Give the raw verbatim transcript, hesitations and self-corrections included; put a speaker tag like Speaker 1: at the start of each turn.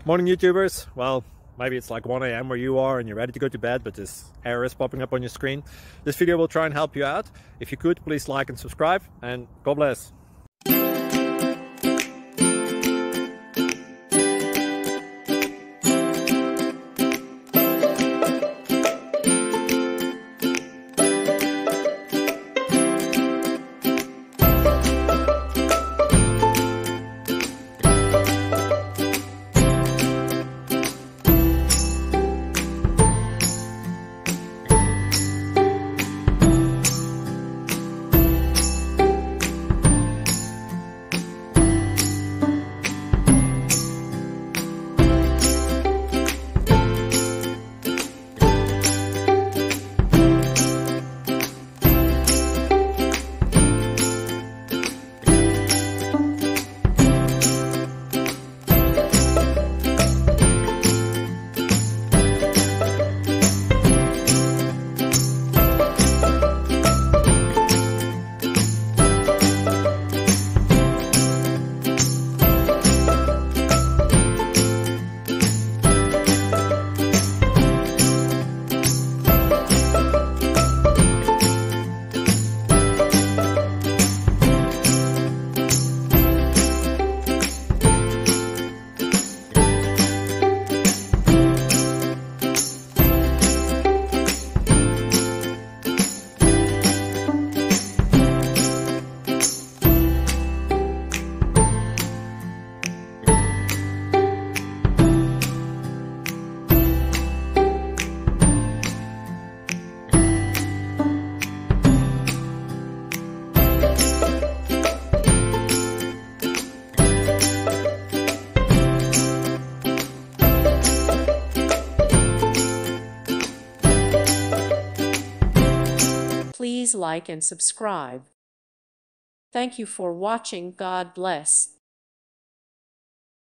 Speaker 1: Morning YouTubers. Well, maybe it's like one A M where you are and you're ready to go to bed, but this error is popping up on your screen. This video will try and help you out. If you could, please like and subscribe, and God bless.
Speaker 2: Please like and subscribe. Thank you for watching. God bless.